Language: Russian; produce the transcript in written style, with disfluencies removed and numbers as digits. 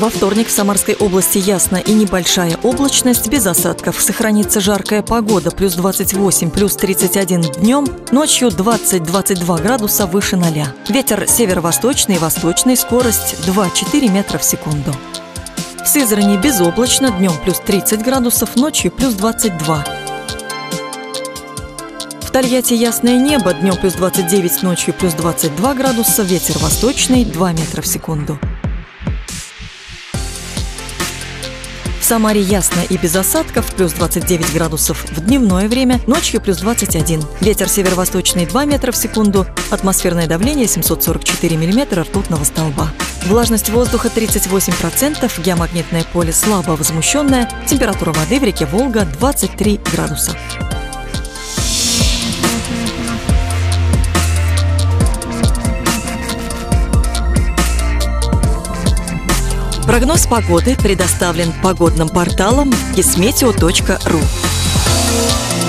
Во вторник в Самарской области ясно и небольшая облачность, без осадков. Сохранится жаркая погода, плюс 28, плюс 31 днем, ночью 20-22 градуса выше 0. Ветер северо-восточный и восточный, скорость 2-4 метра в секунду. В Сызрани безоблачно, днем плюс 30 градусов, ночью плюс 22. В Тольятти ясное небо, днем плюс 29, ночью плюс 22 градуса, ветер восточный 2 метра в секунду. В Самаре ясно и без осадков, плюс 29 градусов в дневное время, ночью плюс 21. Ветер северо-восточный 2 метра в секунду, атмосферное давление 744 миллиметра ртутного столба. Влажность воздуха 38%, геомагнитное поле слабо возмущенное, температура воды в реке Волга 23 градуса. Прогноз погоды предоставлен погодным порталом Gizmeteo.ru.